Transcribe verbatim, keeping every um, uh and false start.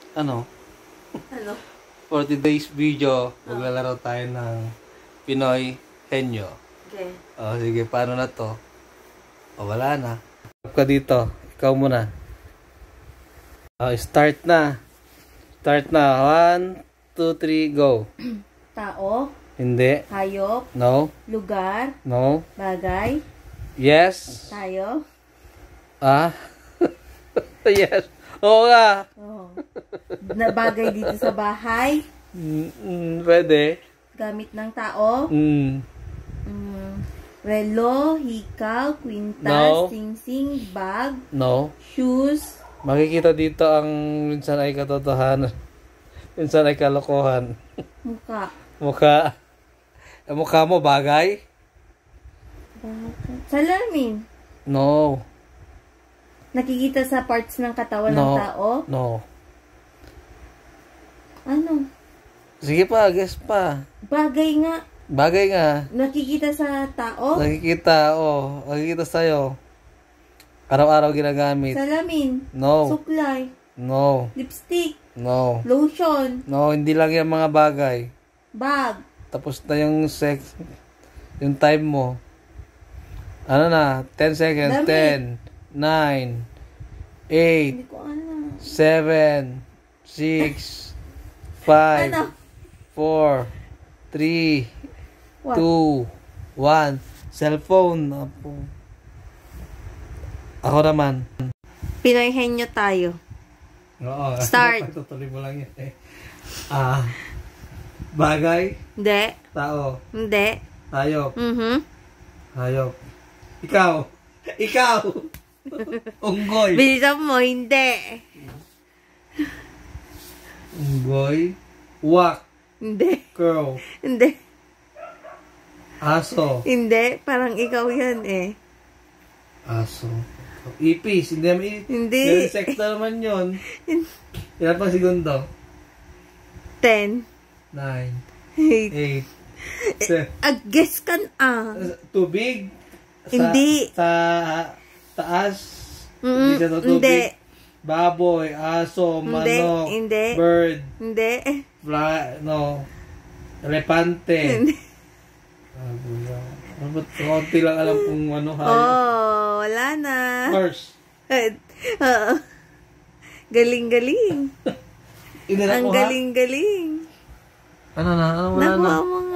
Ano? Ano? For today's video, maglalaro tayo ng Pinoy Henyo. Okay. O, sige, paano na to? O, wala na. Tap ka dito. Ikaw muna. O, start na. Start na. One, two, three, go. Tao. Hindi. Hayop. No. Lugar. No. Bagay. Yes. Tayo. Ah? Yes. Oo nga. Oh. Na bagay dito sa bahay. Mm, mm, pwede. Gamit ng tao. Mm. Mm, relo, hikaw, kwintas, No. sing-sing, bag, No. shoes. Makikita dito ang minsan ay katotohanan. Minsan ay kalokohan. Muka. Mukha. Ang mukha mo bagay? Salamin. No. Nakikita sa parts ng katawan No. ng tao. No. Ano? Sige pa, guess pa. Bagay nga. Bagay nga. Nakikita sa tao. Nakikita, oh. Nakikita sa'yo. Araw-araw ginagamit. Salamin. No. Suklay. No. Lipstick. No. Lotion. No, hindi lang yung mga bagay. Bag. Tapos na yung sex. Yung time mo. Ano na? ten seconds. Dami. ten. nine. eight. Hindi ko alam. seven. six. five. Ano? four. three. What? two. one. Cellphone. Apo. Ako naman. Pinoy Henyo tayo. Oo. Start. Tutuloy mo lang yan eh. Ah. Bagay. Hindi. Tao. Hindi. Hayop. Mhm. Hayop. Ikaw. Ikaw. Unggoy. Bilisan mo, hindi. Unggoy. Wak. Hindi. Crow. Hindi. Aso. Hindi. Parang ikaw yan eh. Aso. Ipis. Hindi naman i- Hindi. Yung sekta naman yun. Ilan pang segundo? Ten. Nine. Eight. Eight. Se- Ag-guess ka ah. Tubig. Sa, Hindi. Sa taas. Mm, Hindi siya sa tubig. hindi. Baboy. Aso. Hindi. Manok. Hindi. Bird. Hindi. Fly. No. Elepante. Hindi. Ano ba? Konti lang alam kung ano hayop. Oh, wala na. Horse. Oo. Galing-galing. Inilak Ang mo ha? galing-galing. Ano na? Ano wala na? Nakuha mo